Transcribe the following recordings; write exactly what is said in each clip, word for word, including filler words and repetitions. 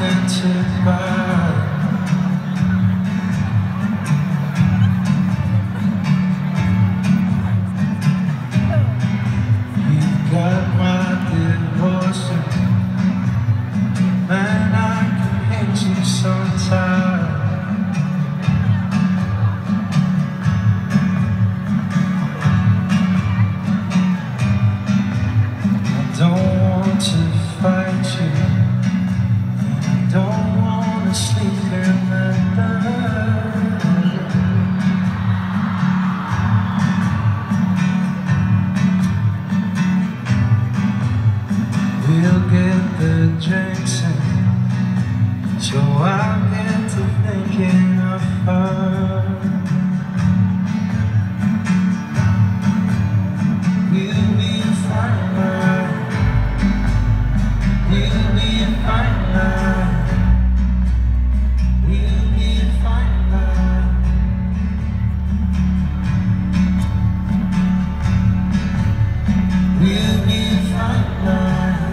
nothing to buy. You got my devotion, man, I can hate you sometimes. I don't want to fight you, I don't want to sleep in the dark. We'll get the drinks in, so I get to thinking of her. We'll be fine now, we'll be fine now, we'll be fine now. We'll be fine now,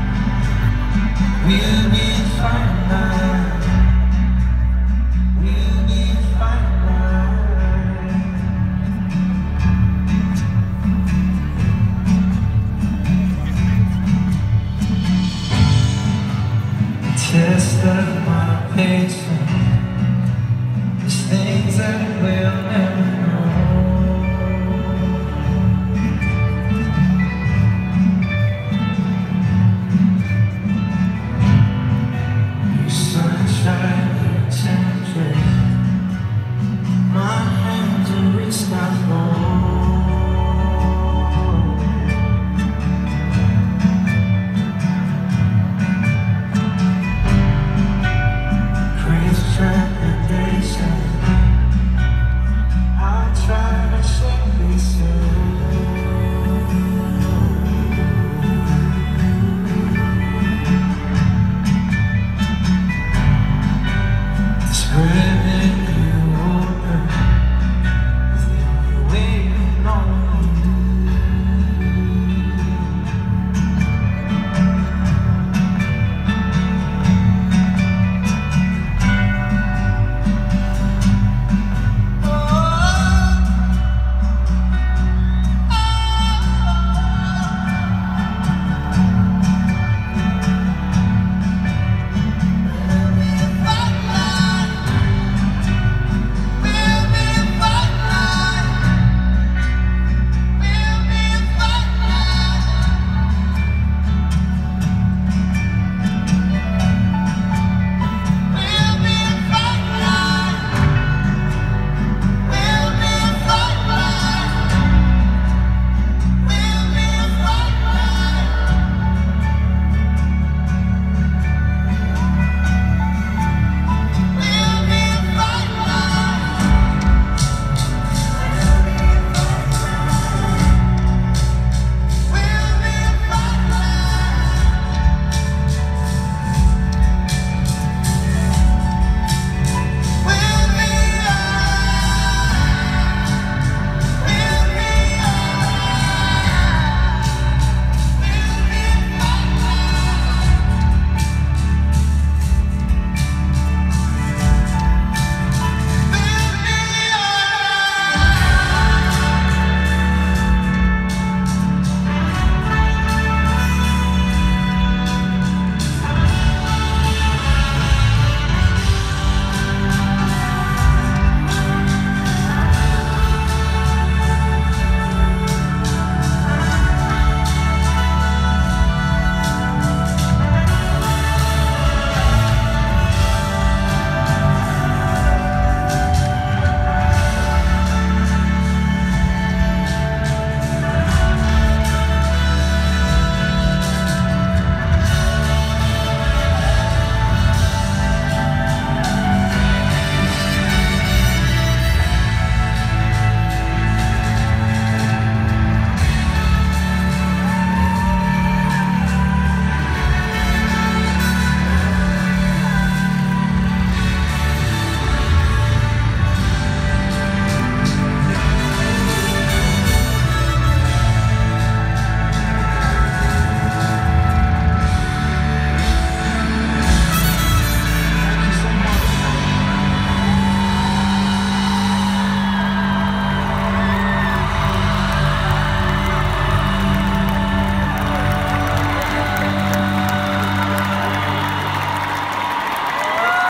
we'll be fine now, we'll be fine now. Test of my patience, there's things that will never